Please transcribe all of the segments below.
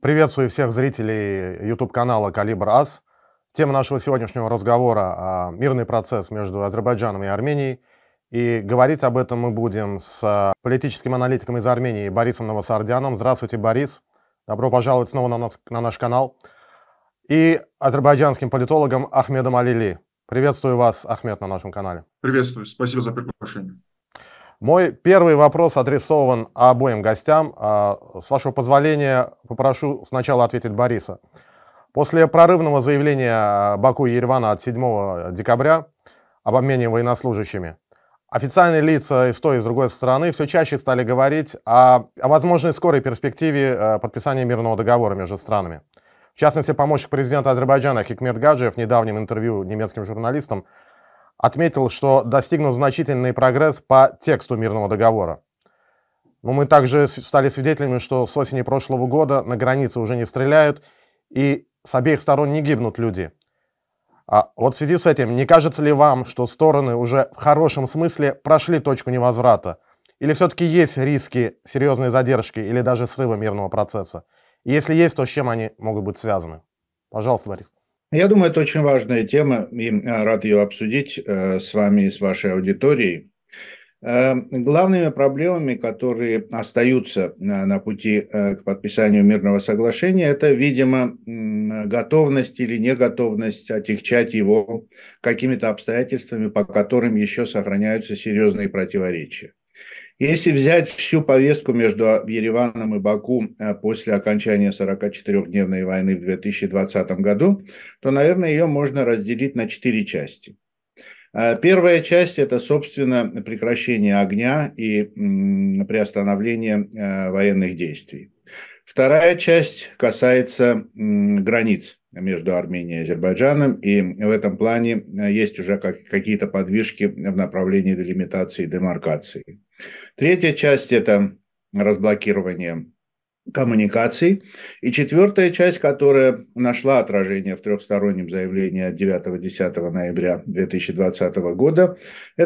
Приветствую всех зрителей YouTube-канала «Калибр АС». Тема нашего сегодняшнего разговора – мирный процесс между Азербайджаном и Арменией. И говорить об этом мы будем с политическим аналитиком из Армении Борисом Новосардяном. Здравствуйте, Борис. Добро пожаловать снова на наш канал. И азербайджанским политологом Ахмедом Алили. Приветствую вас, Ахмед, на нашем канале. Приветствую. Спасибо за приглашение. Мой первый вопрос адресован обоим гостям. С вашего позволения попрошу сначала ответить Бориса. После прорывного заявления Баку и Еревана от 7 декабря об обмене военнослужащими, официальные лица и с той, и с другой стороны все чаще стали говорить о возможной скорой перспективе подписания мирного договора между странами. В частности, помощник президента Азербайджана Хикмет Гаджиев в недавнем интервью немецким журналистам отметил, что достигнут значительный прогресс по тексту мирного договора. Но мы также стали свидетелями, что с осени прошлого года на границе уже не стреляют и с обеих сторон не гибнут люди. Вот в связи с этим, не кажется ли вам, что стороны уже в хорошем смысле прошли точку невозврата? Или все-таки есть риски серьезной задержки или даже срыва мирного процесса? И если есть, то с чем они могут быть связаны? Пожалуйста, Борис. Я думаю, это очень важная тема, и рад ее обсудить с вами и с вашей аудиторией. Главными проблемами, которые остаются на пути к подписанию мирного соглашения, это, видимо, готовность или неготовность отягчать его какими-то обстоятельствами, по которым еще сохраняются серьезные противоречия. Если взять всю повестку между Ереваном и Баку после окончания 44-дневной войны в 2020 году, то, наверное, ее можно разделить на 4 части. Первая часть – это, собственно, прекращение огня и приостановление военных действий. Вторая часть касается границ между Арменией и Азербайджаном, и в этом плане есть уже какие-то подвижки в направлении делимитации и демаркации. Третья часть – это разблокирование коммуникаций. И четвертая часть, которая нашла отражение в трехстороннем заявлении от 9-10 ноября 2020 года,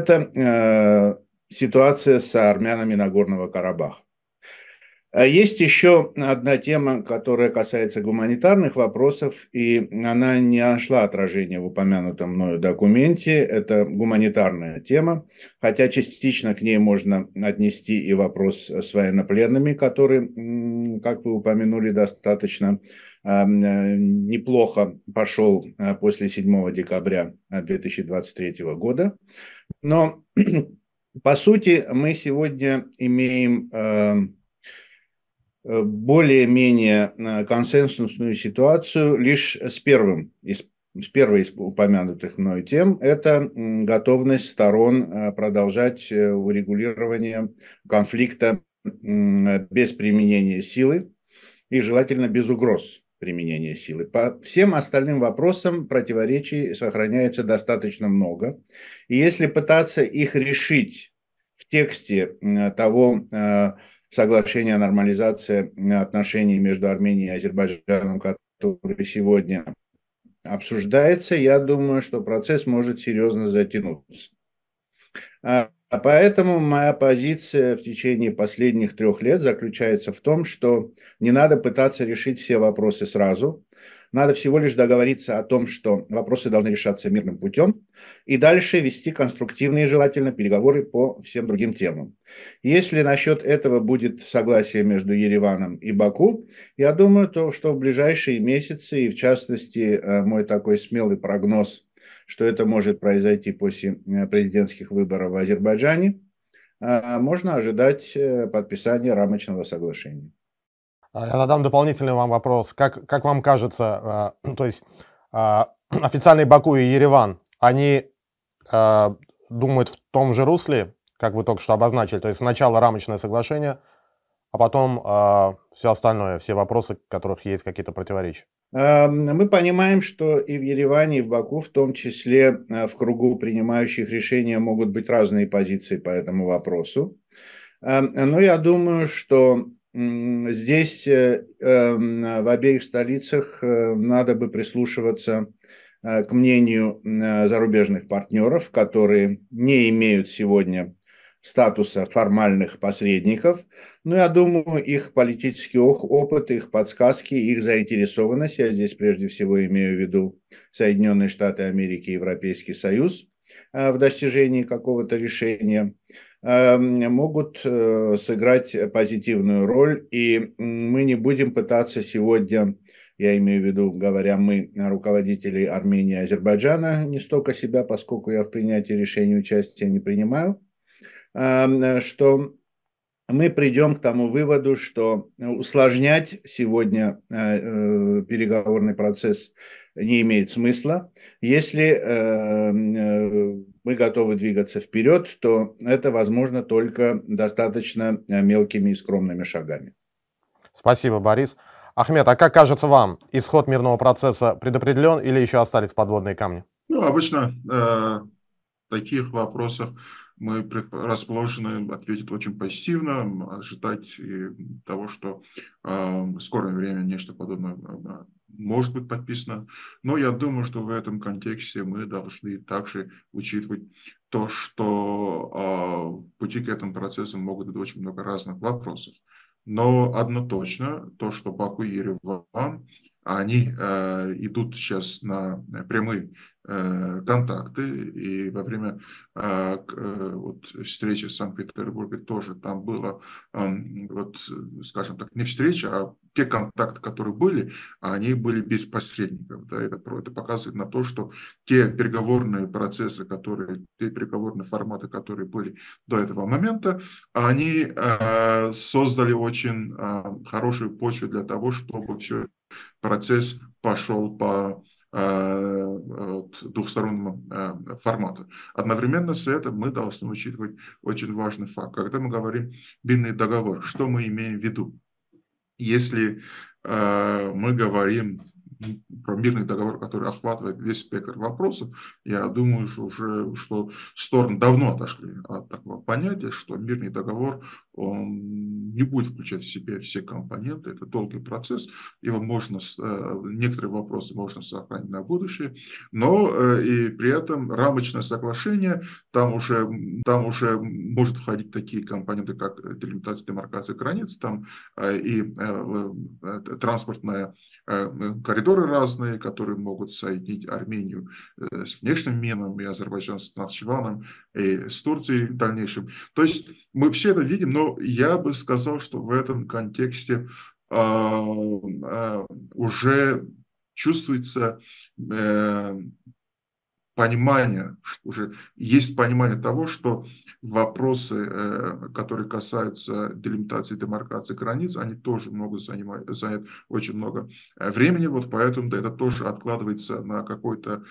это ситуация с армянами Нагорного Карабаха. Есть еще одна тема, которая касается гуманитарных вопросов, и она не нашла отражения в упомянутом мною документе. Это гуманитарная тема, хотя частично к ней можно отнести и вопрос с военнопленными, который, как вы упомянули, достаточно неплохо пошел после 7 декабря 2023 года. Но, по сути, мы сегодня имеем более-менее консенсусную ситуацию лишь с первой из упомянутых мной тем. Это готовность сторон продолжать урегулирование конфликта без применения силы и желательно без угроз применения силы. По всем остальным вопросам противоречий сохраняется достаточно много. И если пытаться их решить в тексте того соглашение о нормализации отношений между Арменией и Азербайджаном, который сегодня обсуждается, я думаю, что процесс может серьезно затянуться. Поэтому моя позиция в течение последних 3 лет заключается в том, что не надо пытаться решить все вопросы сразу. Надо всего лишь договориться о том, что вопросы должны решаться мирным путем, и дальше вести конструктивные, желательно, переговоры по всем другим темам. Если насчет этого будет согласие между Ереваном и Баку, я думаю, что в ближайшие месяцы, и в частности, мой такой смелый прогноз, что это может произойти после президентских выборов в Азербайджане, можно ожидать подписания рамочного соглашения. Я задам дополнительный вам вопрос. Как вам кажется, то есть официальные Баку и Ереван, они думают в том же русле, как вы только что обозначили, то есть сначала рамочное соглашение, а потом все остальное, все вопросы, в которых есть какие-то противоречия? Мы понимаем, что и в Ереване, и в Баку, в том числе в кругу принимающих решения, могут быть разные позиции по этому вопросу. Но я думаю, что здесь в обеих столицах надо бы прислушиваться к мнению зарубежных партнеров, которые не имеют сегодня статуса формальных посредников, Ну, я думаю, их политический опыт, их подсказки, их заинтересованность, я здесь прежде всего имею в виду Соединенные Штаты Америки и Европейский Союз в достижении какого-то решения, могут сыграть позитивную роль. И мы не будем пытаться сегодня, я имею в виду, говоря мы, руководители Армении и Азербайджана, не столько себя, поскольку я в принятии решений участия не принимаю, что мы придем к тому выводу, что усложнять сегодня переговорный процесс не имеет смысла. Если мы готовы двигаться вперед, то это возможно только достаточно мелкими и скромными шагами. Спасибо, Борис. Ахмед, а как кажется вам, исход мирного процесса предопределен или еще остались подводные камни? Ну, обычно в таких вопросах мы расположены ответить очень позитивно, ожидать того, что в скором времени нечто подобное может быть подписано. Но я думаю, что в этом контексте мы должны также учитывать то, что в пути к этому процессу могут быть очень много разных вопросов. Но одно точно, то, что Баку и Ереван, они идут сейчас на прямые контакты, и во время вот, встречи в Санкт-Петербурге тоже там было, вот, скажем так, не встреча, а те контакты, которые были, они были без посредников. Да, это показывает на то, что те переговорные процессы, те переговорные форматы, которые были до этого момента, они создали очень хорошую почву для того, чтобы все процесс пошел по двухстороннему формату. Одновременно с этим мы должны учитывать очень важный факт. Когда мы говорим мирный договор, что мы имеем в виду? Если мы говорим про мирный договор, который охватывает весь спектр вопросов, я думаю, что стороны давно отошли от такого понятия, что мирный договор, он не будет включать в себя все компоненты, это долгий процесс, некоторые вопросы можно сохранить на будущее, но и при этом рамочное соглашение, там уже может входить такие компоненты, как делимитация, демаркация границ, там и транспортная коридоры разные, которые могут соединить Армению с внешним Мином и Азербайджан с Нахчиваном и с Турцией в дальнейшем. То есть мы все это видим, но я бы сказал, что в этом контексте уже чувствуется понимание, уже есть понимание того, что вопросы, которые касаются делимитации, демаркации границ, они тоже могут занять очень много времени, вот поэтому это тоже откладывается на какой-то,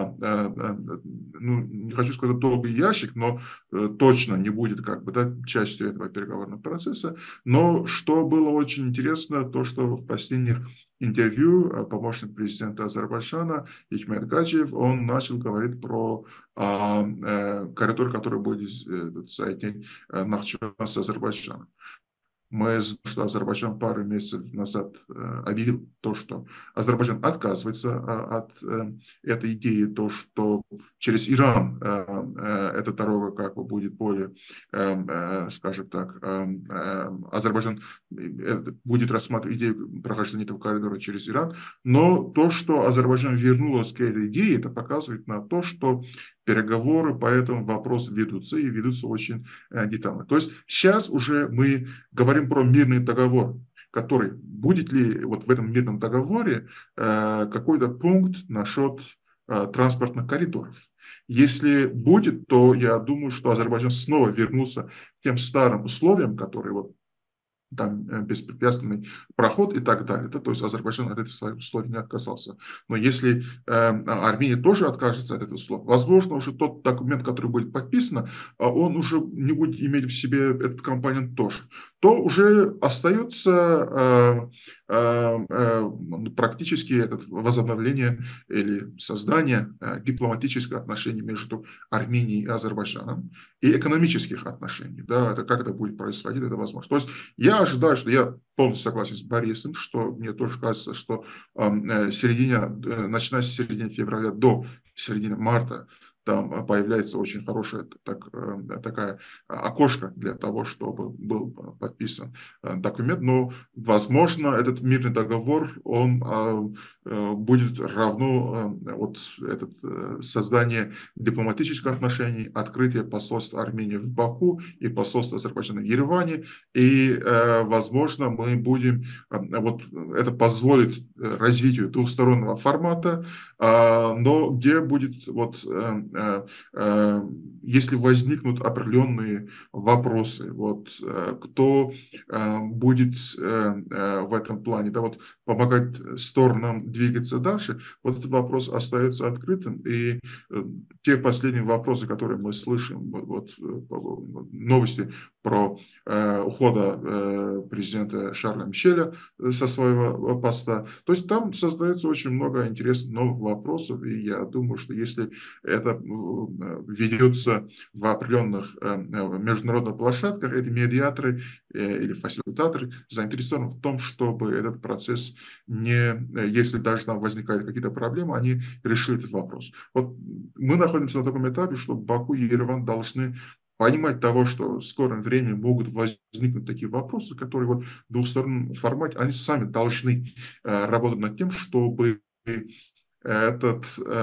не хочу сказать долгий ящик, но точно не будет частью этого переговорного процесса. Но что было очень интересно, то что в последних интервью помощник президента Азербайджана Хикмет Гаджиев, он начал говорить про коридор, который будет соединить Нахчиван с Азербайджаном. Мы знаем, что Азербайджан пару месяцев назад объявил то, что Азербайджан отказывается от этой идеи, то, что через Иран эта дорога будет более, скажем так, Азербайджан будет рассматривать идею прохождения этого коридора через Иран. Но то, что Азербайджан вернулся к этой идее, это показывает на то, что переговоры по этому вопросу ведутся и ведутся очень детально. То есть сейчас уже мы говорим про мирный договор, который будет ли вот в этом мирном договоре какой-то пункт насчет транспортных коридоров. Если будет, то я думаю, что Азербайджан снова вернулся к тем старым условиям, которые вот там беспрепятственный проход и так далее. То есть Азербайджан от этих условий не отказался. Но если Армения тоже откажется от этого условия, возможно, уже тот документ, который будет подписан, он уже не будет иметь в себе этот компонент тоже. То уже остается практически это возобновление или создание дипломатических отношений между Арменией и Азербайджаном и экономических отношений. Да, это как это будет происходить, это возможно. То есть я ожидаю, что я полностью согласен с Борисом, что мне тоже кажется, что начиная с середины февраля до середины марта там появляется очень хорошая такая окошко для того, чтобы был подписан документ. Но, возможно, этот мирный договор, он будет равно создание дипломатических отношений, открытие посольства Армении в Баку и посольства Азербайджана в Ереване. И, возможно, мы будем, это позволит развитию двухстороннего формата, но где будет, если возникнут определенные вопросы, кто будет в этом плане, помогать сторонам двигаться дальше, этот вопрос остается открытым. И те последние вопросы, которые мы слышим, новости про ухода президента Шарля Мишеля со своего поста. То есть там создается очень много интересных новых вопросов, и я думаю, что если это ведется в определенных международных площадках, эти медиаторы или фасилитаторы заинтересованы в том, чтобы этот процесс если даже там возникают какие-то проблемы, они решили этот вопрос. Мы находимся на таком этапе, что Баку и Ереван должны понимать того, что в скором времени могут возникнуть такие вопросы, которые в двухстороннем формате, они сами должны работать над тем, чтобы эти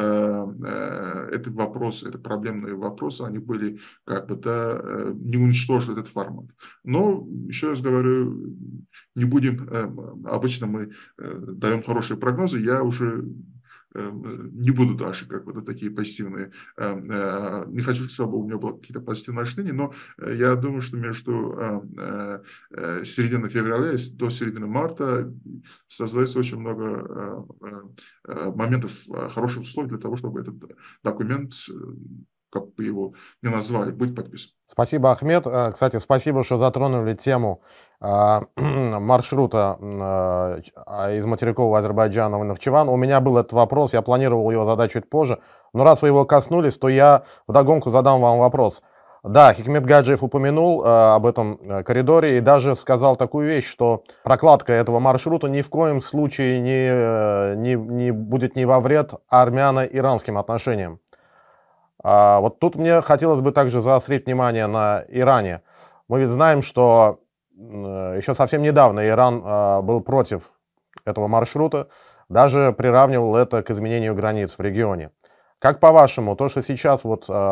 вопросы, это проблемные вопросы, они были не уничтожили этот формат. Но, еще раз говорю, не будем, обычно мы даем хорошие прогнозы, я уже не буду дальше такие позитивные, не хочу, чтобы у меня было какие-то позитивные ощущения, но я думаю, что между серединой февраля до середины марта создается очень много моментов, хороших условий для того, чтобы этот документ, как бы его ни назвали, быть подписан. Спасибо, Ахмед. Кстати, спасибо, что затронули тему маршрута из материкового Азербайджана в Нахчеван. У меня был этот вопрос, я планировал его задать чуть позже, но раз вы его коснулись, то я вдогонку задам вам вопрос. Да, Хикмет Гаджиев упомянул об этом коридоре и даже сказал такую вещь, что прокладка этого маршрута ни в коем случае не будет ни во вред армяно-иранским отношениям. Вот тут мне хотелось бы также заострить внимание на Иране. Мы ведь знаем, что еще совсем недавно Иран был против этого маршрута, даже приравнивал это к изменению границ в регионе. Как по-вашему, то, что сейчас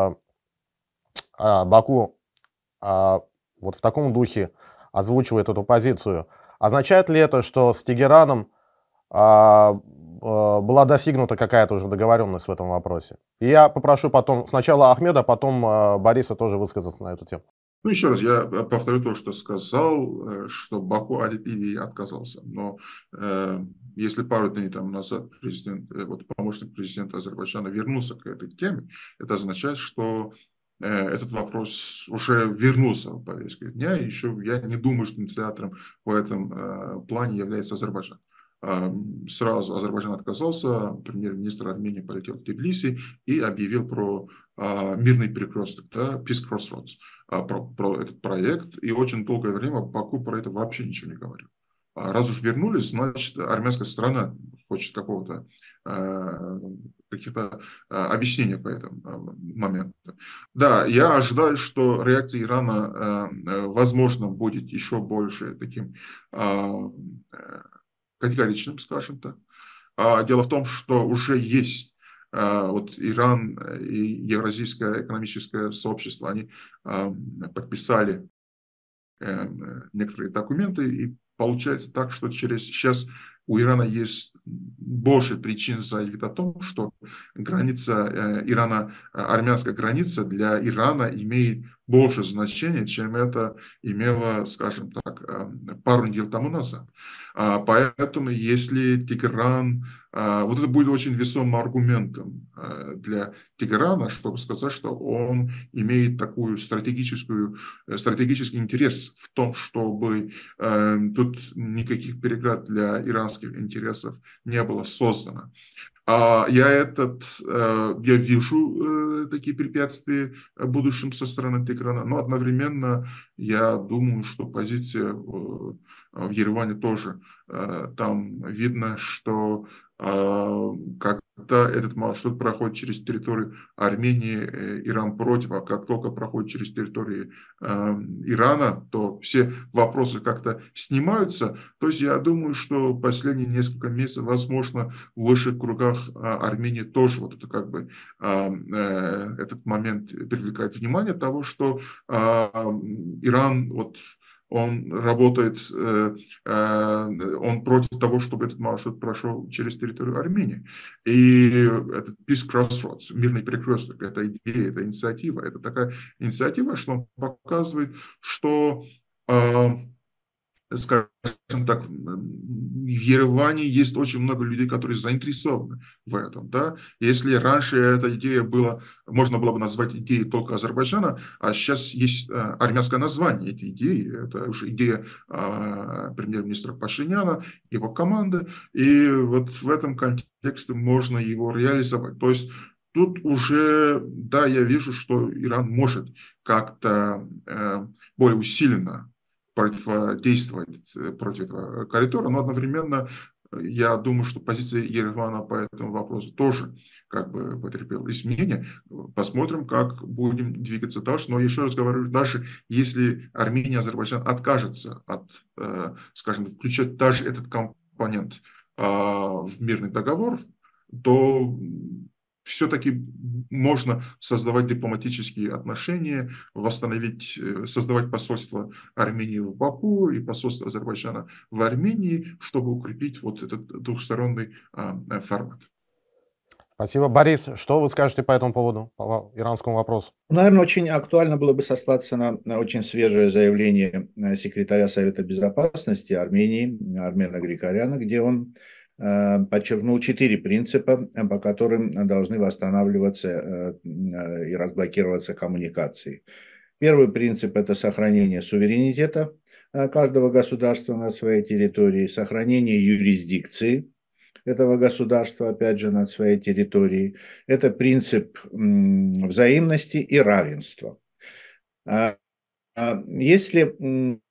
Баку в таком духе озвучивает эту позицию, означает ли это, что с Тегераном была достигнута какая-то уже договоренность в этом вопросе? И я попрошу потом сначала Ахмеда, потом Бориса тоже высказаться на эту тему. Еще раз, я повторю то, что сказал, что Баку от идеи отказался. Но если пару дней назад помощник президента Азербайджана вернулся к этой теме, это означает, что этот вопрос уже вернулся в повестку дня. И еще я не думаю, что инициатором в этом плане является Азербайджан. Сразу Азербайджан отказался, премьер-министр Армении полетел в Тбилиси и объявил про мирный перекресток, Peace Crossroads, про этот проект. И очень долгое время Баку про это вообще ничего не говорил. Раз уж вернулись, значит, армянская сторона хочет каких-то объяснений по этому моменту. Да, я ожидаю, что реакция Ирана, возможно, будет еще больше таким категоричным, скажем так. Дело в том, что уже есть Иран и Евразийское экономическое сообщество, они подписали некоторые документы, и получается так, что сейчас у Ирана есть больше причин заявить о том, что граница Ирана, армянская граница для Ирана имеет больше значения, чем это имело, скажем так, пару недель тому назад. Поэтому если Тегеран, это будет очень весомым аргументом для Тегерана, чтобы сказать, что он имеет такую стратегический интерес в том, чтобы тут никаких преград для иранских интересов не было создано. Я вижу такие препятствия в будущем со стороны Тегерана, но одновременно я думаю, что позиция в Ереване тоже. Там видно, что когда этот маршрут проходит через территорию Армении, Иран против, а как только проходит через территорию Ирана, то все вопросы как-то снимаются. То есть я думаю, что последние несколько месяцев, возможно, в высших кругах Армении тоже вот это как бы этот момент привлекает внимание того, что Иран вот он работает, он против того, чтобы этот маршрут прошел через территорию Армении. И этот Peace Crossroads, мирный перекресток, это идея, это инициатива, это такая инициатива, что он показывает, что скажем так, в Ереване есть очень много людей, которые заинтересованы в этом. Да? Если раньше эта идея была, можно было бы назвать идеей только Азербайджана, а сейчас есть армянское название этой идеи. Это уже идея премьер-министра Пашиняна, его команды. И вот в этом контексте можно его реализовать. То есть тут уже, да, я вижу, что Иран может как-то более усиленно противодействовать против этого коридора, но одновременно я думаю, что позиция Еревана по этому вопросу тоже как бы потерпела изменения. Посмотрим, как будем двигаться дальше. Но еще раз говорю, даже если Армения и Азербайджан откажутся от, скажем, включать даже этот компонент в мирный договор, то все-таки можно создавать дипломатические отношения, восстановить, создавать посольство Армении в Баку и посольство Азербайджана в Армении, чтобы укрепить вот этот двухсторонний формат. Спасибо. Борис, что вы скажете по этому поводу, по иранскому вопросу? Наверное, очень актуально было бы сослаться на очень свежее заявление секретаря Совета Безопасности Армении, Армена Григоряна, где он подчеркнул 4 принципа, по которым должны восстанавливаться и разблокироваться коммуникации. Первый принцип – это сохранение суверенитета каждого государства на своей территории, сохранение юрисдикции этого государства, опять же, над своей территорией. Это принцип взаимности и равенства. Если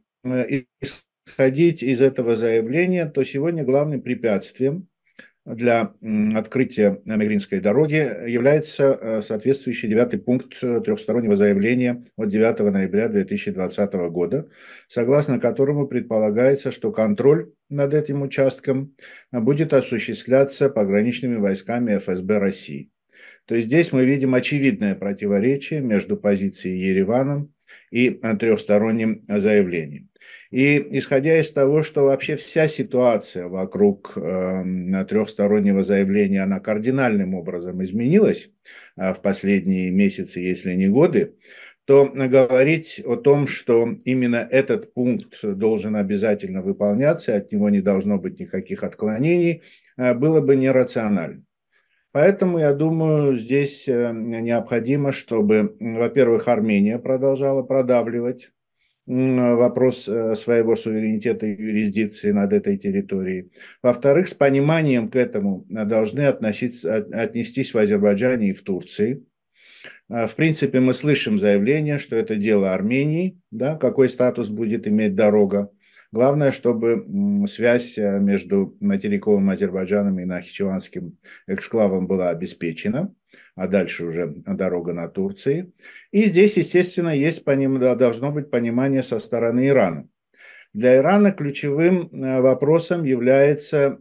исходить из этого заявления, то сегодня главным препятствием для открытия Мегринской дороги является соответствующий 9-й пункт трехстороннего заявления от 9 ноября 2020 года, согласно которому предполагается, что контроль над этим участком будет осуществляться пограничными войсками ФСБ России. То есть здесь мы видим очевидное противоречие между позицией Еревана и трехсторонним заявлением. И исходя из того, что вообще вся ситуация вокруг трехстороннего заявления, она кардинальным образом изменилась в последние месяцы, если не годы, то говорить о том, что именно этот пункт должен обязательно выполняться, от него не должно быть никаких отклонений, было бы нерационально. Поэтому, я думаю, здесь необходимо, чтобы, во-первых, Армения продолжала продавливать вопрос своего суверенитета и юрисдикции над этой территорией. Во-вторых, с пониманием к этому должны отнестись в Азербайджане и в Турции. В принципе, мы слышим заявление, что это дело Армении, да, какой статус будет иметь дорога. Главное, чтобы связь между материковым Азербайджаном и Нахичеванским эксклавом была обеспечена, а дальше уже дорога на Турции. И здесь, естественно, должно быть понимание со стороны Ирана. Для Ирана ключевым вопросом является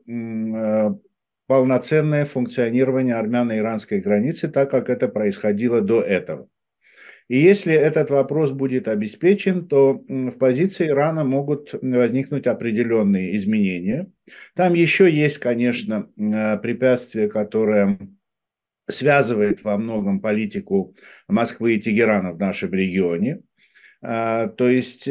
полноценное функционирование армяно-иранской границы, так как это происходило до этого. И если этот вопрос будет обеспечен, то в позиции Ирана могут возникнуть определенные изменения. Там еще есть, конечно, препятствие, которое связывает во многом политику Москвы и Тегерана в нашем регионе. То есть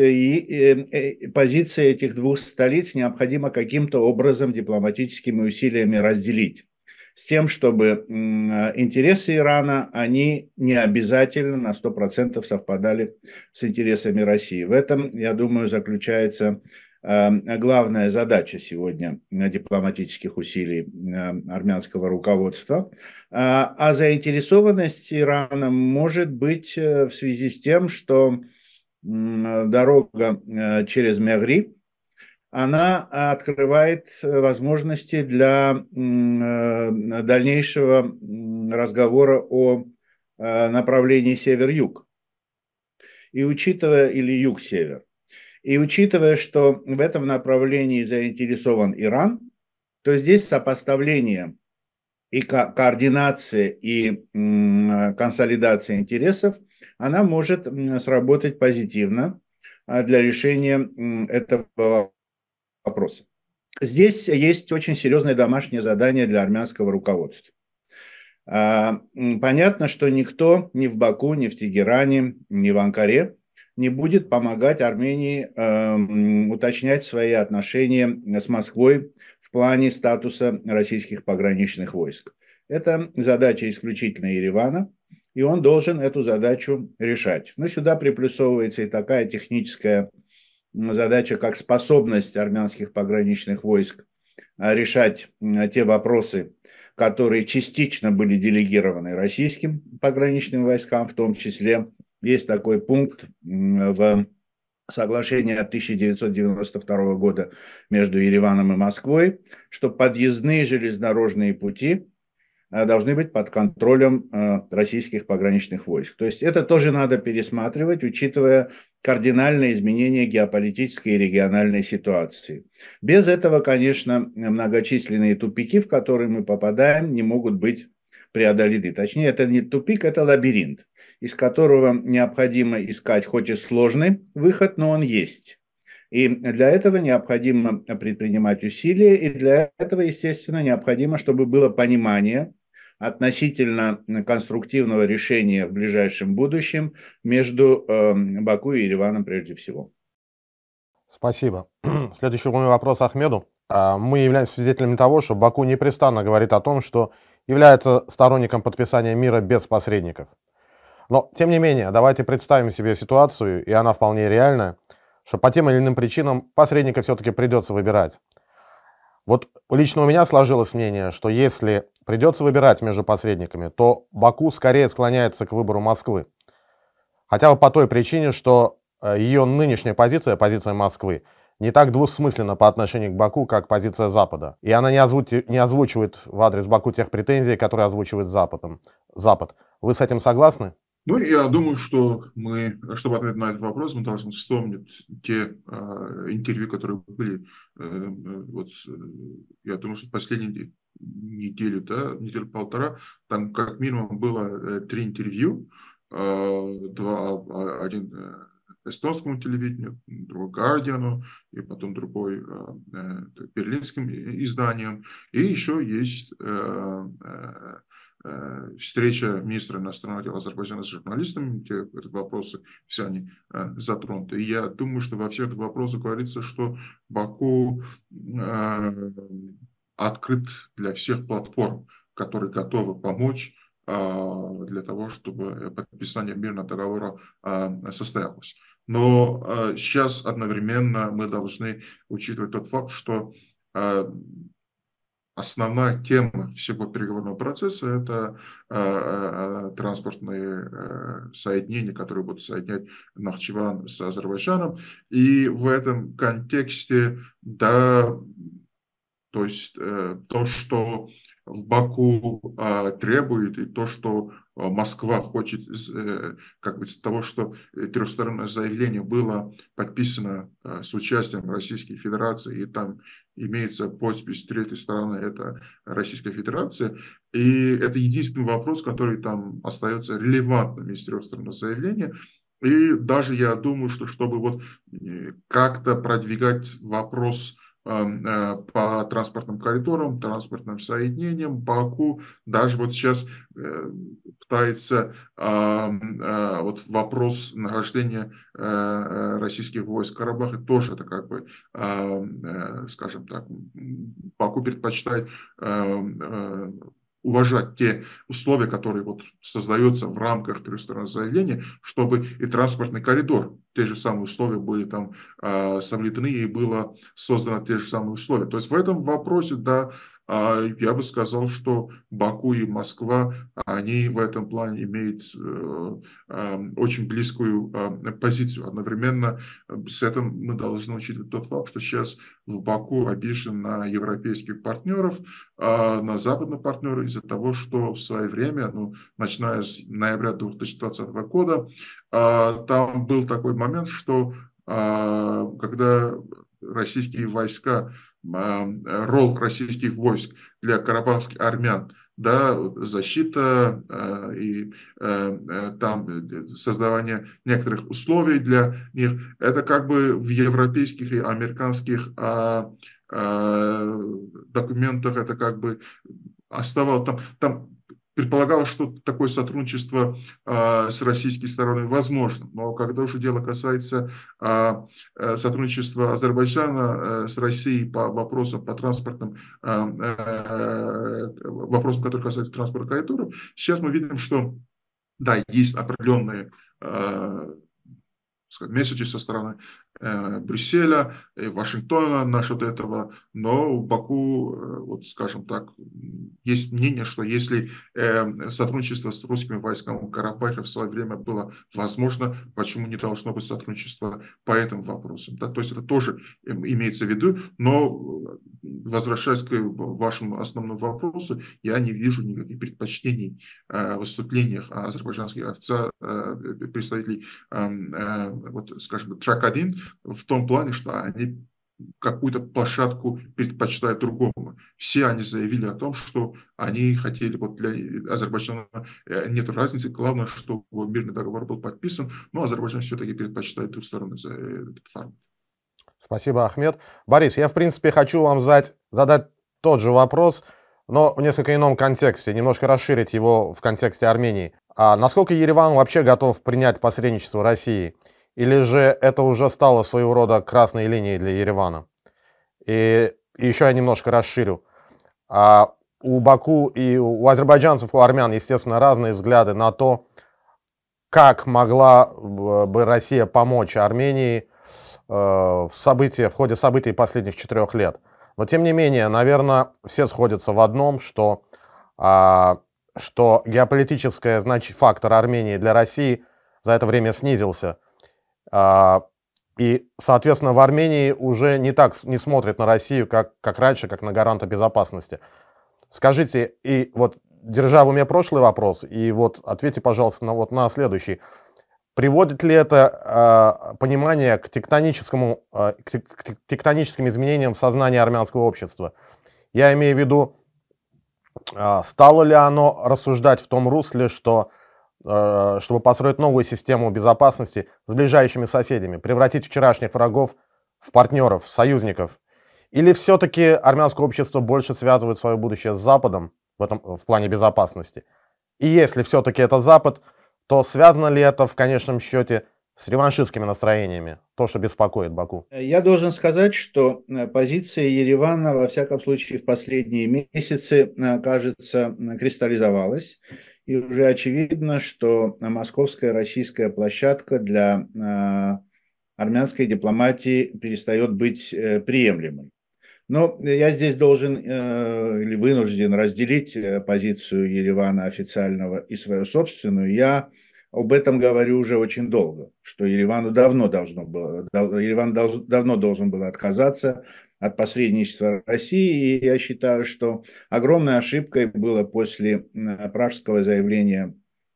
позиции этих двух столиц необходимо каким-то образом дипломатическими усилиями разделить, с тем, чтобы интересы Ирана, они не обязательно на 100% совпадали с интересами России. В этом, я думаю, заключается главная задача сегодня дипломатических усилий армянского руководства. А заинтересованность Ирана может быть в связи с тем, что дорога через Мегри она открывает возможности для дальнейшего разговора о направлении север-юг. И учитывая, или юг-север. И учитывая, что в этом направлении заинтересован Иран, то здесь сопоставление и координация, и консолидация интересов, она может сработать позитивно для решения этого вопроса. Здесь есть очень серьезное домашнее задание для армянского руководства. Понятно, что никто ни в Баку, ни в Тегеране, ни в Анкаре не будет помогать Армении уточнять свои отношения с Москвой в плане статуса российских пограничных войск. Это задача исключительно Еревана, и он должен эту задачу решать. Но сюда приплюсовывается и такая техническая задача, как способность армянских пограничных войск решать те вопросы, которые частично были делегированы российским пограничным войскам, в том числе есть такой пункт в соглашении от 1992 года между Ереваном и Москвой, что подъездные железнодорожные пути должны быть под контролем российских пограничных войск. То есть это тоже надо пересматривать, учитывая кардинальные изменения геополитической и региональной ситуации. Без этого, конечно, многочисленные тупики, в которые мы попадаем, не могут быть преодолены. Точнее, это не тупик, это лабиринт, из которого необходимо искать хоть и сложный выход, но он есть. И для этого необходимо предпринимать усилия, и для этого, естественно, необходимо, чтобы было понимание относительно конструктивного решения в ближайшем будущем между Баку и Ереваном прежде всего. Спасибо. Следующий мой вопрос Ахмеду. Мы являемся свидетелями того, что Баку непрестанно говорит о том, что является сторонником подписания мира без посредников. Но, тем не менее, давайте представим себе ситуацию, и она вполне реальная, что по тем или иным причинам посредника все-таки придется выбирать. Вот лично у меня сложилось мнение, что если придется выбирать между посредниками, то Баку скорее склоняется к выбору Москвы. Хотя бы по той причине, что ее нынешняя позиция, позиция Москвы, не так двусмысленна по отношению к Баку, как позиция Запада. И она не озвучивает в адрес Баку тех претензий, которые озвучивает Запад. Вы с этим согласны? Ну, я думаю, что мы, чтобы ответить на этот вопрос, мы должны вспомнить те интервью, которые были. Я думаю, что последние неделю, неделю-полтора, там как минимум было 3 интервью, один эстонскому телевидению, другой Guardian, и потом другой берлинским изданием. И еще есть встреча министра иностранных дел Азербайджана с журналистами, где эти вопросы все они затронуты. И я думаю, что во всех этих вопросах говорится, что Баку открыт для всех платформ, которые готовы помочь для того, чтобы подписание мирного договора состоялось. Но сейчас одновременно мы должны учитывать тот факт, что основная тема всего переговорного процесса – это транспортные соединения, которые будут соединять Нахчиван с Азербайджаном. И в этом контексте, да, то есть то, что в Баку требует, и то, что Москва хочет, как бы, того, что трехстороннее заявление было подписано с участием Российской Федерации, и там имеется подпись третьей стороны, это Российская Федерация, и это единственный вопрос, который там остается релевантным из трехстороннего заявления. И даже я думаю, что чтобы вот как-то продвигать вопрос по транспортным коридорам, транспортным соединениям, Баку даже вот сейчас пытается вот вопрос нахождения российских войск в Карабахе тоже это как бы, скажем так, Баку предпочитает уважать те условия, которые вот создаются в рамках трехстороннего заявления, чтобы и транспортный коридор, те же самые условия были там соблюдены и было создано те же самые условия. То есть в этом вопросе, да, я бы сказал, что Баку и Москва, они в этом плане имеют очень близкую позицию. Одновременно с этим мы должны учитывать тот факт, что сейчас в Баку обижен на европейских партнеров, на западных партнеров из-за того, что в свое время, начиная с ноября 2020 года, там был такой момент, что когда российские войска, роль российских войск для карабахских армян, да, защита и там создавание некоторых условий для них, это как бы в европейских и американских документах это как бы оставалось там предполагалось, что такое сотрудничество с российской стороной возможно. Но когда уже дело касается сотрудничества Азербайджана с Россией по вопросам, по транспортным вопросам, которые касаются транспортных коридоров, сейчас мы видим, что да, есть определенные месседжи со стороны Брюсселя и Вашингтона насчет этого, но в Баку, вот скажем так, есть мнение, что если сотрудничество с русскими войсками в Карабахе в свое время было возможно, почему не должно быть сотрудничества по этим вопросам? Да? То есть это тоже имеется в виду, но возвращаясь к вашему основному вопросу, я не вижу никаких предпочтений в выступлениях азербайджанских представителей вот, скажем, трек 1 в том плане, что они какую-то площадку предпочитают другому. Все они заявили о том, что они хотели, вот для Азербайджана нет разницы, главное, что мирный договор был подписан, но Азербайджан все-таки предпочитает двусторонний этот формат. Спасибо, Ахмед. Борис, я, в принципе, хочу вам задать тот же вопрос, но в несколько ином контексте, немножко расширить его в контексте Армении. Насколько Ереван вообще готов принять посредничество России? Или же это уже стало своего рода красной линией для Еревана? И еще я немножко расширю. У Баку и у азербайджанцев, у армян, естественно, разные взгляды на то, как могла бы Россия помочь Армении в ходе событий последних 4 лет. Но, тем не менее, наверное, все сходятся в одном, что геополитический фактор Армении для России за это время снизился. И, соответственно, в Армении уже не смотрят на Россию как раньше, как на гаранта безопасности. Скажите, и вот, держа в уме прошлый вопрос, и вот ответьте, пожалуйста, на следующий. Приводит ли это понимание к тектоническим изменениям в сознании армянского общества? Я имею в виду, стало ли оно рассуждать в том русле, что чтобы построить новую систему безопасности с ближайшими соседями, превратить вчерашних врагов в партнеров, в союзников? Или все-таки армянское общество больше связывает свое будущее с Западом в плане безопасности? И если все-таки это Запад, то связано ли это в конечном счете с реваншистскими настроениями, то, что беспокоит Баку? Я должен сказать, что позиция Еревана, во всяком случае, в последние месяцы, кажется, кристаллизовалась. И уже очевидно, что московская российская площадка для армянской дипломатии перестает быть приемлемой. Но я здесь должен или вынужден разделить позицию Еревана официального и свою собственную. Я об этом говорю уже очень долго, что Ереван давно должен был отказаться от посредничества России. И я считаю, что огромной ошибкой было после пражского заявления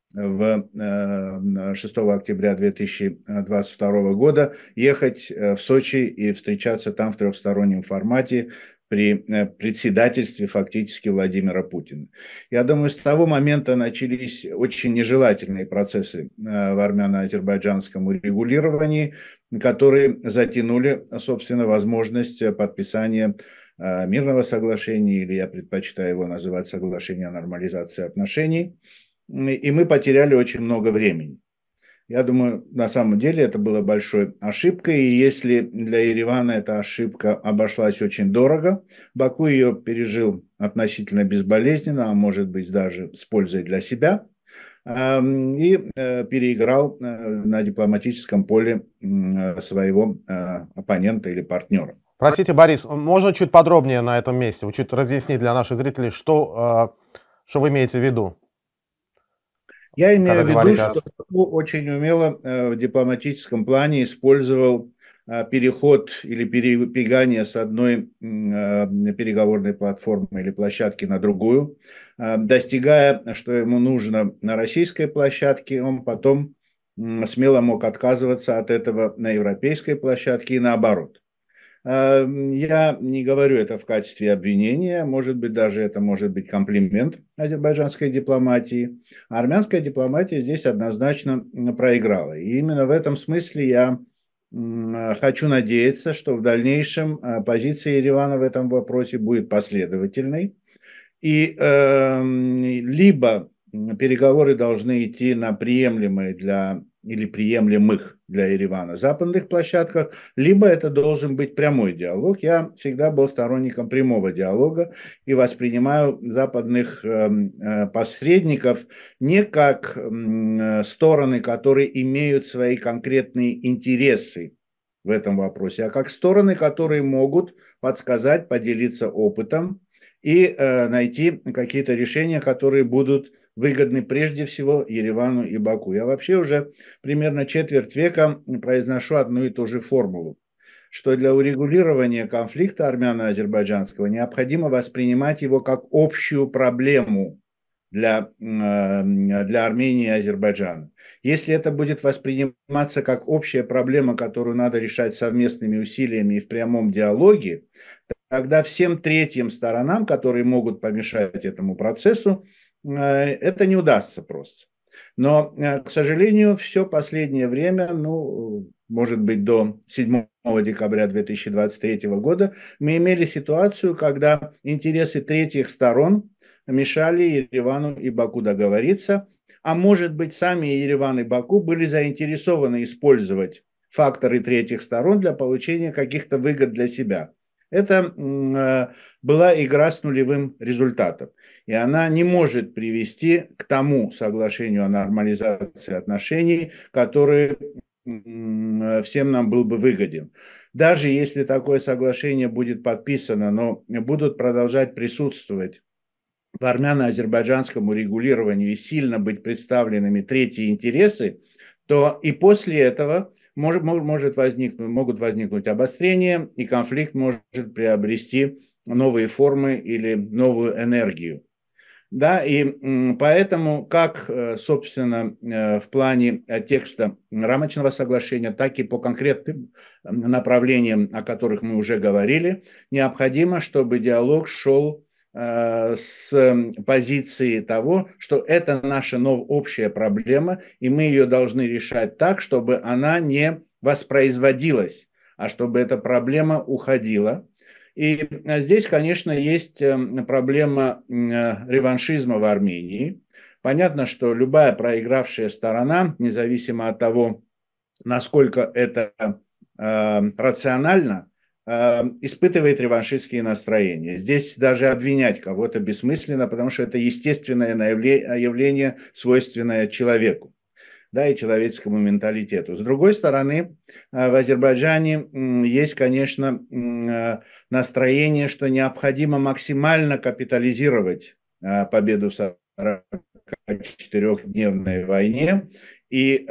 6 октября 2022 года ехать в Сочи и встречаться там в трехстороннем формате при председательстве фактически Владимира Путина. Я думаю, с того момента начались очень нежелательные процессы в армяно-азербайджанском урегулировании, которые затянули, собственно, возможность подписания мирного соглашения, или я предпочитаю его называть соглашение о нормализации отношений. И мы потеряли очень много времени. Я думаю, на самом деле это было большой ошибкой. И если для Еревана эта ошибка обошлась очень дорого, Баку ее пережил относительно безболезненно, а может быть даже с пользой для себя, и переиграл на дипломатическом поле своего оппонента или партнера. Простите, Борис, можно чуть подробнее на этом месте, чуть разъяснить для наших зрителей, что вы имеете в виду? Я имею в виду, что Баку очень умело в дипломатическом плане использовал переход или перебегание с одной переговорной платформы или площадки на другую, достигая, что ему нужно на российской площадке, он потом смело мог отказываться от этого на европейской площадке и наоборот. Я не говорю это в качестве обвинения, может быть, даже это может быть комплимент азербайджанской дипломатии. А армянская дипломатия здесь однозначно проиграла. И именно в этом смысле я хочу надеяться, что в дальнейшем позиция Еревана в этом вопросе будет последовательной. И либо переговоры должны идти на приемлемые или приемлемых для Еревана западных площадках, либо это должен быть прямой диалог. Я всегда был сторонником прямого диалога и воспринимаю западных посредников не как стороны, которые имеют свои конкретные интересы в этом вопросе, а как стороны, которые могут подсказать, поделиться опытом и найти какие-то решения, которые будут выгодны прежде всего Еревану и Баку. Я вообще уже примерно четверть века произношу одну и ту же формулу, что для урегулирования конфликта армяно-азербайджанского необходимо воспринимать его как общую проблему для Армении и Азербайджана. Если это будет восприниматься как общая проблема, которую надо решать совместными усилиями и в прямом диалоге, тогда всем третьим сторонам, которые могут помешать этому процессу, это не удастся просто. Но, к сожалению, все последнее время, может быть, до 7 декабря 2023 года, мы имели ситуацию, когда интересы третьих сторон мешали Еревану и Баку договориться, а может быть, сами Ереван и Баку были заинтересованы использовать факторы третьих сторон для получения каких-то выгод для себя. Это была игра с нулевым результатом. И она не может привести к тому соглашению о нормализации отношений, который всем нам был бы выгоден. Даже если такое соглашение будет подписано, но будут продолжать присутствовать в армяно-азербайджанском урегулировании и сильно быть представленными третьи интересы, то и после этого могут возникнуть обострения, и конфликт может приобрести новые формы или новую энергию. Да, и поэтому, как, собственно, в плане текста рамочного соглашения, так и по конкретным направлениям, о которых мы уже говорили, необходимо, чтобы диалог шел с позиции того, что это наша общая проблема, и мы ее должны решать так, чтобы она не воспроизводилась, а чтобы эта проблема уходила. И здесь, конечно, есть проблема реваншизма в Армении. Понятно, что любая проигравшая сторона, независимо от того, насколько это рационально, испытывает реваншистские настроения. Здесь даже обвинять кого-то бессмысленно, потому что это естественное явление, свойственное человеку, да, и человеческому менталитету. С другой стороны, в Азербайджане есть, конечно, настроение, что необходимо максимально капитализировать победу в 44-дневной войне и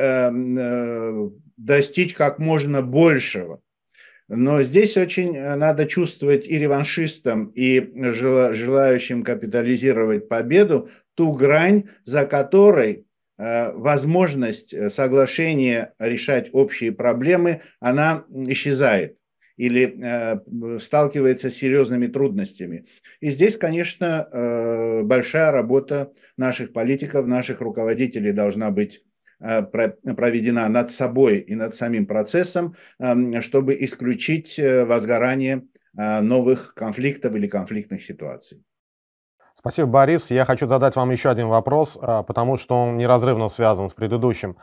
достичь как можно большего. Но здесь очень надо чувствовать и реваншистам, и желающим капитализировать победу ту грань, за которой возможность соглашения решать общие проблемы, она исчезает или сталкивается с серьезными трудностями. И здесь, конечно, большая работа наших политиков, наших руководителей должна быть проведена над собой и над самим процессом, чтобы исключить возгорание новых конфликтов или конфликтных ситуаций. Спасибо, Борис. Я хочу задать вам еще один вопрос, потому что он неразрывно связан с предыдущим.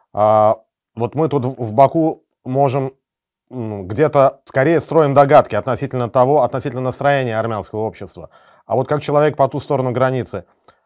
Вот мы тут в Баку можем где-то скорее строим догадки относительно настроения армянского общества. А вот как человек по ту сторону границы,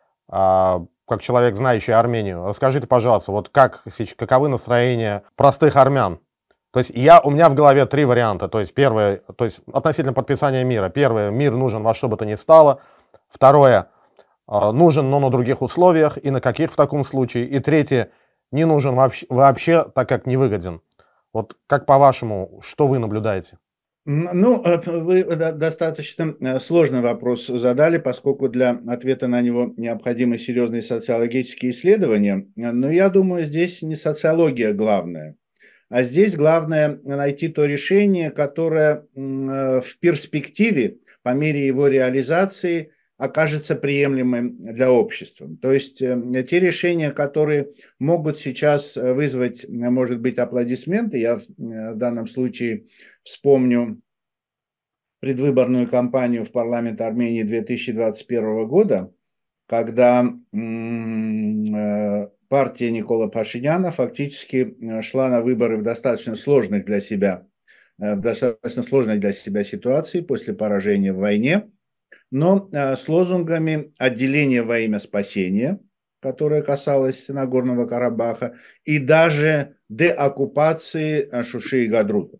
как человек, знающий Армению, расскажите, пожалуйста, вот каковы настроения простых армян? То есть у меня в голове три варианта. То есть первое, то есть относительно подписания мира. Первое, мир нужен во что бы то ни стало. Второе, нужен, но на других условиях. И на каких в таком случае. И третье, не нужен вообще, так как не выгоден. Вот как по-вашему, что вы наблюдаете? Ну, вы достаточно сложный вопрос задали, поскольку для ответа на него необходимы серьезные социологические исследования. Но я думаю, здесь не социология главная, а здесь главное найти то решение, которое в перспективе, по мере его реализации, окажется приемлемым для общества. То есть те решения, которые могут сейчас вызвать, может быть, аплодисменты, я в данном случае вспомню предвыборную кампанию в парламент Армении 2021 года, когда партия Никола Пашиняна фактически шла на выборы в достаточно сложной для себя ситуации после поражения в войне, но с лозунгами отделения во имя спасения, которое касалось Нагорного Карабаха, и даже деоккупации Шуши и Гадрута.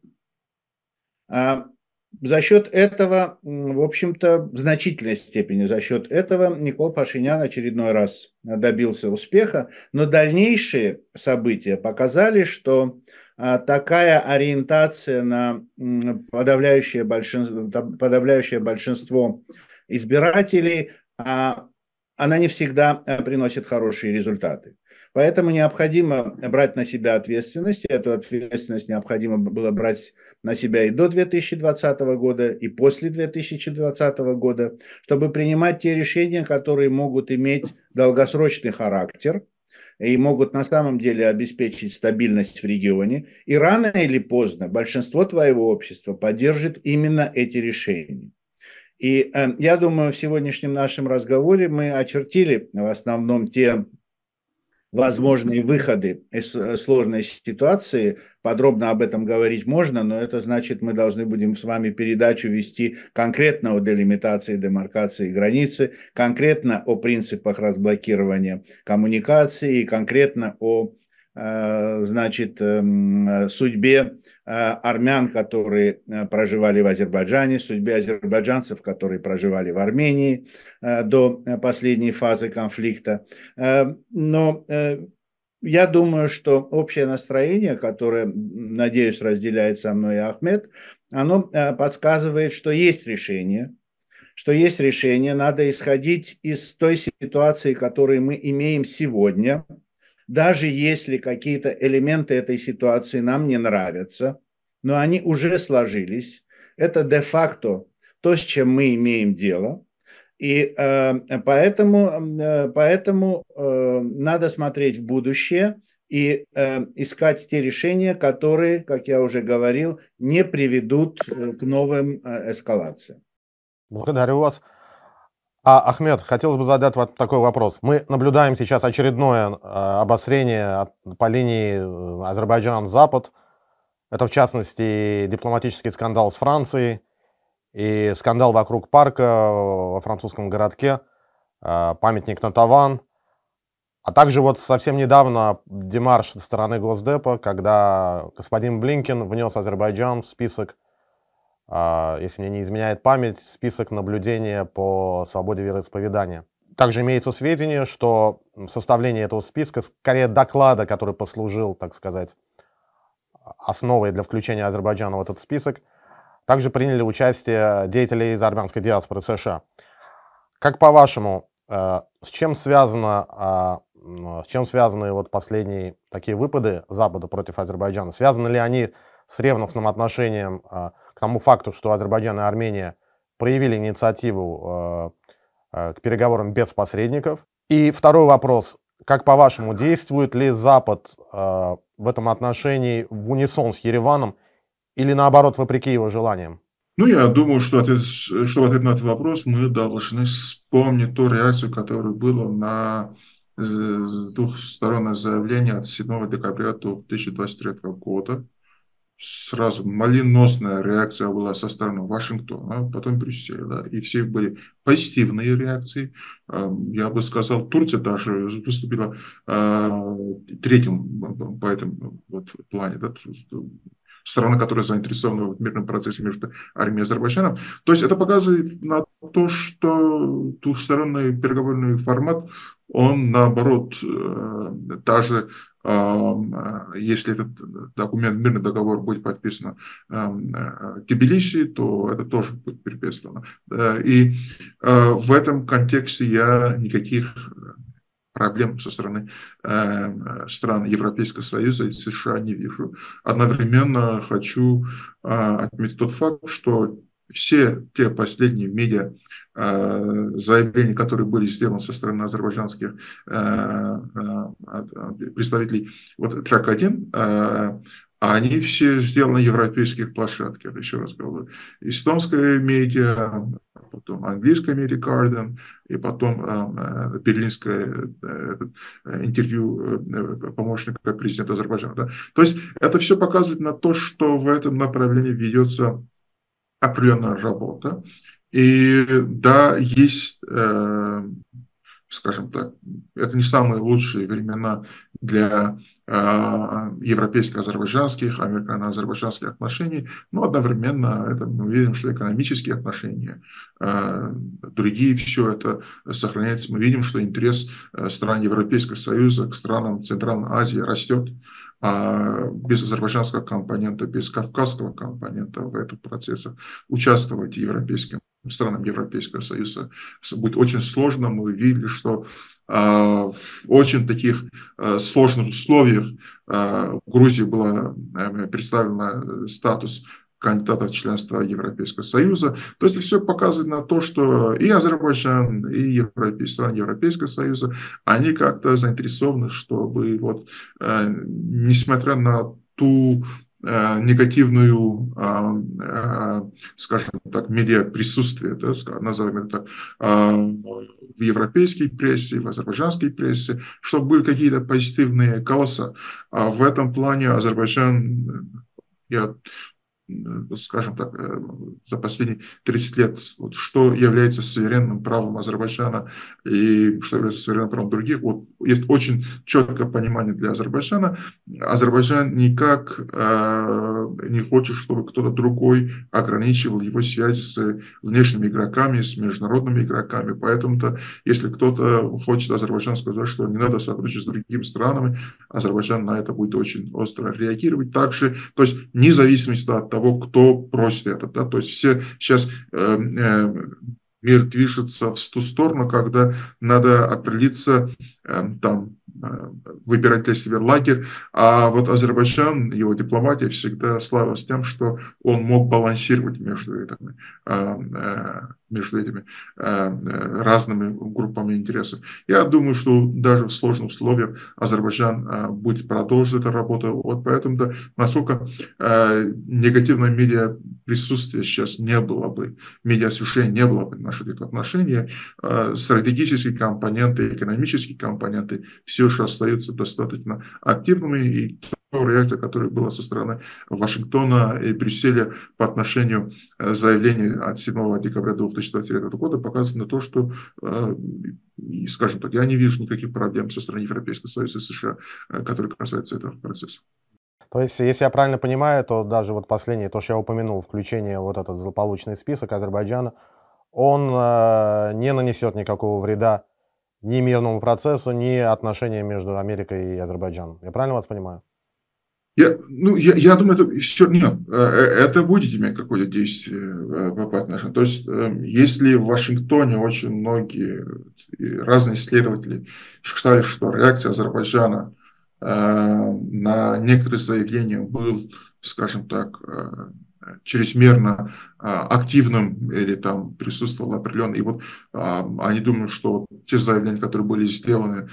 За счет этого, в общем-то, в значительной степени за счет этого Никол Пашинян очередной раз добился успеха, но дальнейшие события показали, что такая ориентация на подавляющее большинство избирателей, она не всегда приносит хорошие результаты. Поэтому необходимо брать на себя ответственность. Эту ответственность необходимо было брать на себя и до 2020 года, и после 2020 года, чтобы принимать те решения, которые могут иметь долгосрочный характер и могут на самом деле обеспечить стабильность в регионе. И рано или поздно большинство твоего общества поддержит именно эти решения. И я думаю, в сегодняшнем нашем разговоре мы очертили в основном те возможные выходы из сложной ситуации. Подробно об этом говорить можно, но это значит, мы должны будем с вами передачу вести конкретно о делимитации, демаркации границы, конкретно о принципах разблокирования коммуникации, конкретно о судьбе армян, которые проживали в Азербайджане, судьбе азербайджанцев, которые проживали в Армении до последней фазы конфликта. Но я думаю, что общее настроение, которое, надеюсь, разделяет со мной Ахмед, оно подсказывает, что есть решение. Надо исходить из той ситуации, которую мы имеем сегодня, даже если какие-то элементы этой ситуации нам не нравятся, но они уже сложились. Это де-факто то, с чем мы имеем дело. И поэтому надо смотреть в будущее и искать те решения, которые, как я уже говорил, не приведут к новым эскалациям. Благодарю вас. Ахмед, хотелось бы задать вот такой вопрос. Мы наблюдаем сейчас очередное обострение по линии Азербайджан-Запад. Это, в частности, дипломатический скандал с Францией и скандал вокруг парка во французском городке, памятник Натаван. А также вот совсем недавно демарш со стороны Госдепа, когда господин Блинкен внес Азербайджан в список, если мне не изменяет память, список наблюдения по свободе вероисповедания. Также имеется сведения, что в составлении этого списка, скорее доклада, который послужил, так сказать, основой для включения Азербайджана в этот список, также приняли участие деятели из армянской диаспоры США. Как по-вашему, с чем связаны вот последние такие выпады Запада против Азербайджана? Связаны ли они с ревностным отношением к тому факту, что Азербайджан и Армения проявили инициативу к переговорам без посредников? И второй вопрос. Как по-вашему, действует ли Запад в этом отношении в унисон с Ереваном или наоборот, вопреки его желаниям? Ну, я думаю, что в ответ на этот вопрос мы должны вспомнить ту реакцию, которая была на двухстороннее заявление от 7 декабря 2023 года. Сразу молниеносная реакция была со стороны Вашингтона, потом Брюсселя, и все были позитивные реакции. Я бы сказал, Турция даже выступила третьим по этому вот плане, да, страна, которая заинтересована в мирном процессе между Арменией и Азербайджаном. То есть это показывает на то, что двухсторонний переговорный формат, он наоборот, даже если этот документ, мирный договор будет подписан в Тбилиси, то это тоже будет приветствовано. И в этом контексте я никаких проблем со стороны стран Европейского Союза и США не вижу. Одновременно хочу отметить тот факт, что все те последние медиа заявления, которые были сделаны со стороны азербайджанских представителей, вот трек 1, они все сделаны на европейских площадках, еще раз говорю. Эстонская медиа, потом английская медиа Guardian, и потом берлинское интервью помощника президента Азербайджана. Да? То есть это все показывает на то, что в этом направлении ведется определенная работа. И да, есть, скажем так, это не самые лучшие времена для европейско-азербайджанских, американо-азербайджанских отношений, но одновременно это, мы видим, что экономические отношения, другие, все это сохраняется. Мы видим, что интерес стран Европейского Союза к странам Центральной Азии растет. Без азербайджанского компонента, без кавказского компонента в этих процессах участвовать европейским странам Европейского Союза будет очень сложно. Мы видели, что в очень таких сложных условиях Грузии была представлена статус кандидата в членство Европейского Союза. То есть все показывает на то, что и Азербайджан, и страны Европейского Союза, они как-то заинтересованы, чтобы вот, несмотря на ту негативную, скажем так, медиаприсутствие, да, назовем это так, в европейской прессе, в азербайджанской прессе, чтобы были какие-то позитивные голоса. А в этом плане Азербайджан, скажем так, за последние 30 лет, вот, что является суверенным правом Азербайджана и что является суверенным правом других, вот, есть очень четкое понимание для Азербайджана. Азербайджан никак не хочет, чтобы кто-то другой ограничивал его связи с внешними игроками, с международными игроками. Поэтому-то, если кто-то хочет Азербайджан сказать, что не надо сотрудничать с другими странами, Азербайджан на это будет очень остро реагировать. Также, то есть, вне зависимости от того, кто просит это. Да? То есть все сейчас мир движется в ту сторону, когда надо определиться, там, выбирать для себя лагерь. А вот Азербайджан, его дипломатия всегда славилась тем, что он мог балансировать между этими разными группами интересов. Я думаю, что даже в сложных условиях Азербайджан будет продолжить эту работу. Вот поэтому, насколько негативное медиа присутствие сейчас не было бы, медиа-освещения не было бы в наших отношениях, стратегические компоненты, экономические компоненты все еще остаются достаточно активными, и реакция, которая была со стороны Вашингтона и Брюсселя по отношению заявления от 7 декабря 2023 года, показывает на то, что, скажем так, я не вижу никаких проблем со стороны Европейского Союза и США, которые касаются этого процесса. То есть, если я правильно понимаю, то даже вот последнее, то, что я упомянул, включение вот этот злополучный список Азербайджана, он не нанесет никакого вреда ни мирному процессу, ни отношениям между Америкой и Азербайджаном. Я правильно вас понимаю? Я думаю, это все нет. Это будет иметь какое-то действие по отношению. То есть, если в Вашингтоне очень многие разные исследователи считали, что реакция Азербайджана на некоторые заявления был, скажем так, чрезмерно активным или там присутствовал определенный. И вот они думают, что те заявления, которые были сделаны,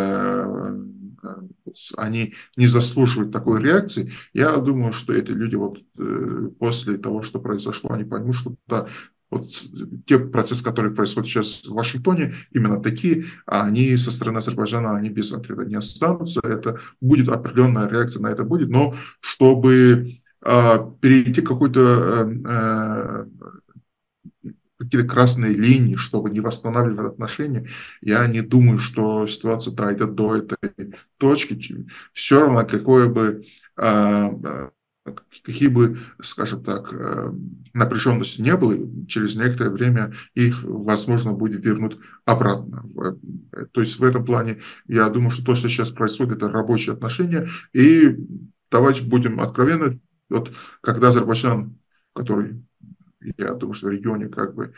они не заслуживают такой реакции. Я думаю, что эти люди вот после того, что произошло, они поймут, что да, вот те процессы, которые происходят сейчас в Вашингтоне, именно такие, они со стороны Азербайджана, они без ответа не останутся. Это будет определенная реакция на это будет, но чтобы перейти к какой-то какие-то красные линии, чтобы не восстанавливать отношения, я не думаю, что ситуация дойдет до этой точки. Все равно, какое бы какие бы, скажем так, напряженности не было, через некоторое время их возможно будет вернуть обратно. То есть в этом плане я думаю, что то, что сейчас происходит, это рабочие отношения. И давайте будем откровенны, вот когда Азербайджан, который, я думаю, что в регионе как бы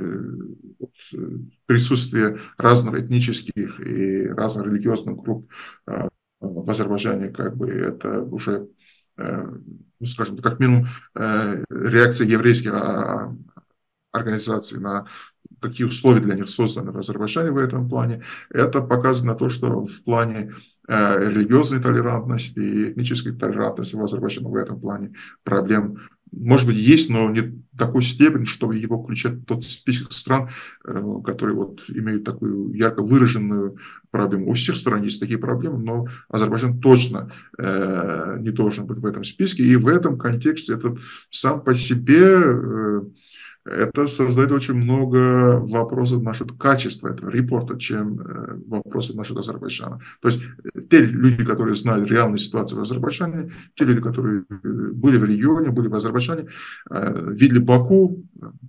присутствие разных этнических и разных религиозных групп в Азербайджане, как бы это уже, ну, скажем, как минимум реакция еврейских организаций на какие условия для них созданы в Азербайджане в этом плане. Это показано то, что в плане религиозной толерантности и этнической толерантности в Азербайджане в этом плане проблем, может быть, есть, но не в такой степени, чтобы его включать в тот список стран, которые вот имеют такую ярко выраженную проблему. У всех стран есть такие проблемы, но Азербайджан точно не должен быть в этом списке. И в этом контексте этот сам по себе это создает очень много вопросов насчет качества этого репорта, чем вопросов насчет Азербайджана. То есть те люди, которые знают реальную ситуацию в Азербайджане, те люди, которые были в регионе, были в Азербайджане, видели Баку,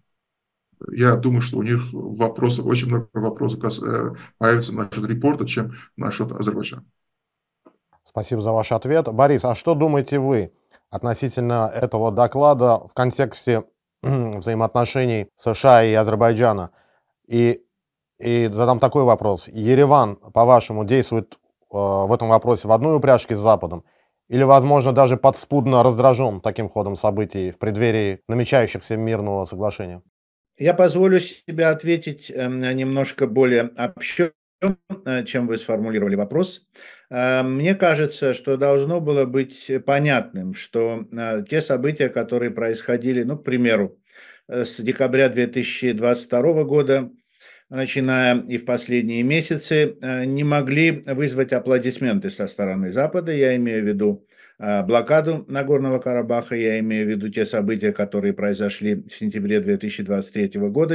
я думаю, что у них вопросов, очень много вопросов появится насчет репорта, чем насчет Азербайджана. Спасибо за ваш ответ. Борис, а что думаете вы относительно этого доклада в контексте взаимоотношений США и Азербайджана? И задам такой вопрос. Ереван, по-вашему, действует в этом вопросе в одной упряжке с Западом? Или, возможно, даже подспудно раздражен таким ходом событий в преддверии намечающихся мирного соглашения? Я позволю себе ответить немножко более общо, чем вы сформулировали вопрос. Мне кажется, что должно было быть понятным, что те события, которые происходили, ну, к примеру, с декабря 2022 года, начиная и в последние месяцы, не могли вызвать аплодисменты со стороны Запада. Я имею в виду блокаду Нагорного Карабаха, я имею в виду те события, которые произошли в сентябре 2023 года,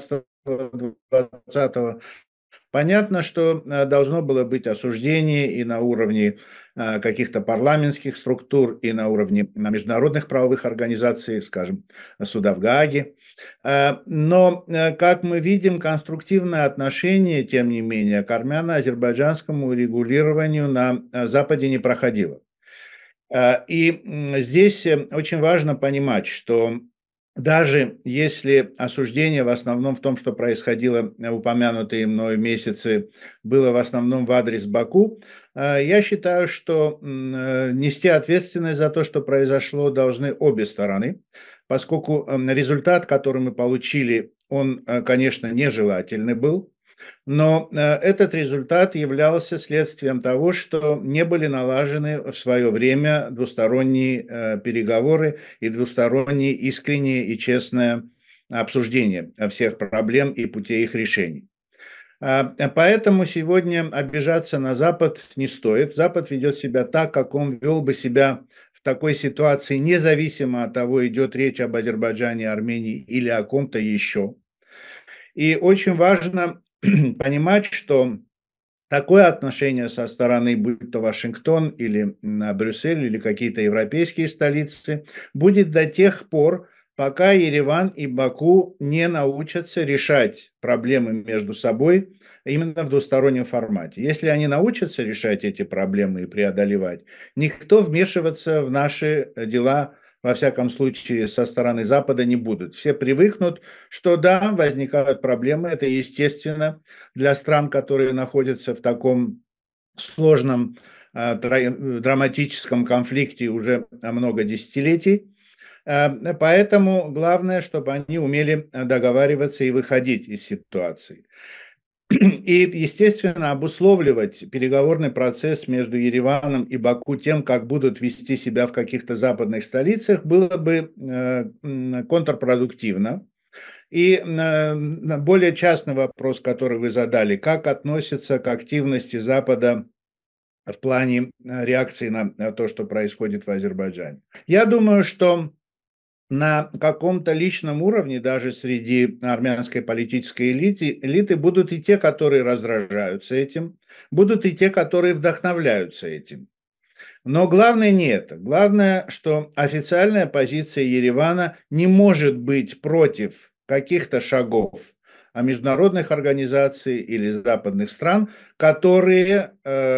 19-20. Понятно, что должно было быть осуждение и на уровне каких-то парламентских структур, и на уровне международных правовых организаций, скажем, суда в Гааге. Но, как мы видим, конструктивное отношение, тем не менее, к армяно-азербайджанскому регулированию на Западе не проходило. И здесь очень важно понимать, что даже если осуждение в основном в том, что происходило в упомянутые мной месяцы, было в основном в адрес Баку, я считаю, что нести ответственность за то, что произошло, должны обе стороны, поскольку результат, который мы получили, он, конечно, нежелательный был. Но этот результат являлся следствием того, что не были налажены в свое время двусторонние переговоры и двусторонние искреннее и честное обсуждение всех проблем и путей их решений. Поэтому сегодня обижаться на Запад не стоит. Запад ведет себя так, как он вел бы себя в такой ситуации, независимо от того, идет речь об Азербайджане, Армении или о ком-то еще. И очень важно понимать, что такое отношение со стороны, будь то Вашингтон или Брюссель или какие-то европейские столицы, будет до тех пор, пока Ереван и Баку не научатся решать проблемы между собой именно в двустороннем формате. Если они научатся решать эти проблемы и преодолевать, никто вмешиваться в наши дела, во всяком случае, со стороны Запада не будут. Все привыкнут, что да, возникают проблемы, это естественно для стран, которые находятся в таком сложном, драматическом конфликте уже много десятилетий. Поэтому главное, чтобы они умели договариваться и выходить из ситуации. И, естественно, обусловливать переговорный процесс между Ереваном и Баку тем, как будут вести себя в каких-то западных столицах, было бы контрпродуктивно. И более частный вопрос, который вы задали, как относится к активности Запада в плане реакции на то, что происходит в Азербайджане. Я думаю, что на каком-то личном уровне, даже среди армянской политической элиты, будут и те, которые раздражаются этим, будут и те, которые вдохновляются этим. Но главное не это. Главное, что официальная позиция Еревана не может быть против каких-то шагов международных организаций или западных стран, которые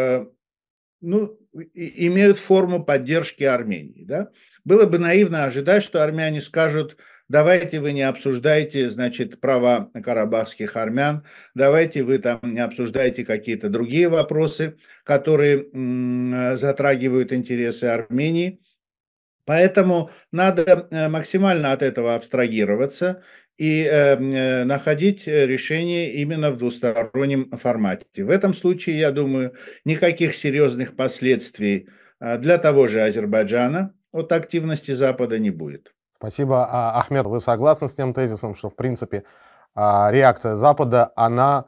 имеют форму поддержки Армении. Да? Было бы наивно ожидать, что армяне скажут: давайте вы не обсуждаете, значит, права карабахских армян, давайте вы там не обсуждаете какие-то другие вопросы, которые затрагивают интересы Армении. Поэтому надо максимально от этого абстрагироваться и находить решение именно в двустороннем формате. В этом случае, я думаю, никаких серьезных последствий для того же Азербайджана от активности Запада не будет. Спасибо. Ахмед, вы согласны с тем тезисом, что, в принципе, реакция Запада, она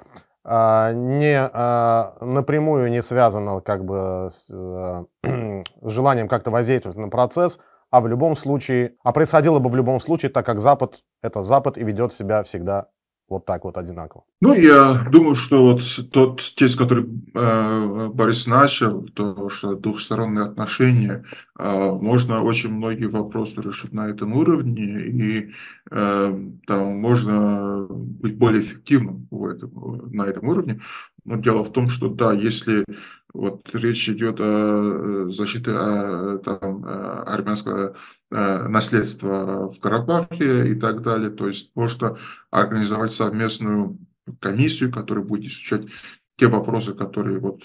напрямую не связана как бы с желанием как-то воздействовать на процесс, а в любом случае, происходило бы в любом случае, так как Запад — это Запад и ведет себя всегда вот так вот одинаково? Ну, я думаю, что вот тот тезис, который Борис начал, то, что двухсторонние отношения, можно очень многие вопросы решить на этом уровне, и там можно быть более эффективным на этом уровне. Но дело в том, что да, если вот речь идет о защите армянского наследства в Карабахе и так далее, то есть можно организовать совместную комиссию, которая будет изучать те вопросы, которые вот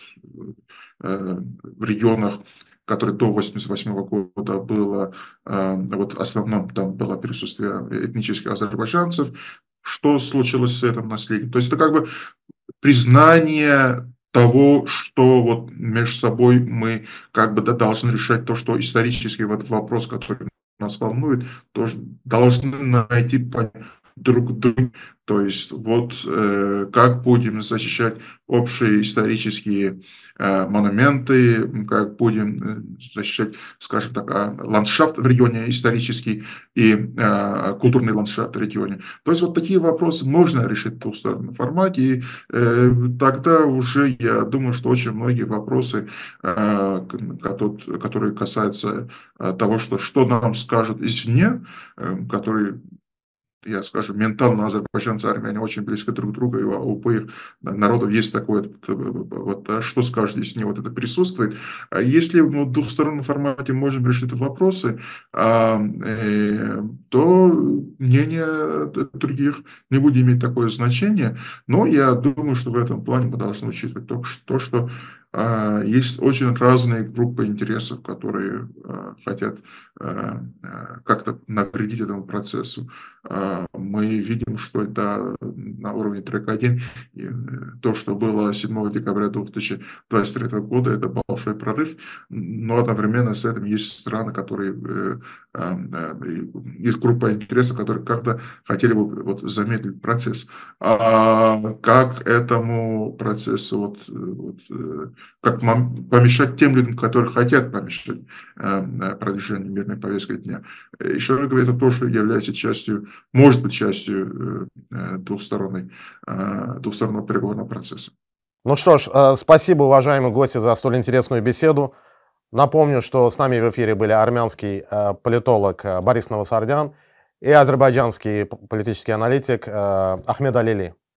в регионах, которые до 1988 года было, вот в основном там было присутствие этнических азербайджанцев, что случилось с этим наследием. То есть это как бы признание того, что вот между собой мы как бы должны решать то, что исторический вот вопрос, который нас волнует, тоже должны найти друг друга. То есть вот как будем защищать общие исторические монументы, как будем защищать, скажем так, ландшафт в регионе исторический и культурный ландшафт в регионе. То есть вот такие вопросы можно решить в двустороннем формате, и тогда уже я думаю, что очень многие вопросы, которые касаются того, что нам скажут извне, которые, я скажу, ментально азербайджанцы и армяне очень близко друг к другу, и у обоих народов есть такое, вот, что скажет, если не вот это присутствует. Если мы в двухстороннем формате можем решить вопросы, то мнение других не будет иметь такое значение, но я думаю, что в этом плане мы должны учитывать то, что есть очень разные группы интересов, которые хотят как-то навредить этому процессу. Мы видим, что это на уровне трек 1, то, что было 7 декабря 2023 года, это большой прорыв, но одновременно с этим есть страны, которые, есть группа интересов, которые как-то хотели бы вот замедлить процесс. Как этому процессу как помешать тем людям, которые хотят помешать продвижению мирной повестки дня. Еще раз говорю, это то, что является частью, может быть, частью двухстороннего переговорного процесса. Ну что ж, спасибо, уважаемые гости, за столь интересную беседу. Напомню, что с нами в эфире были армянский политолог Борис Новосардян и азербайджанский политический аналитик Ахмед Алили.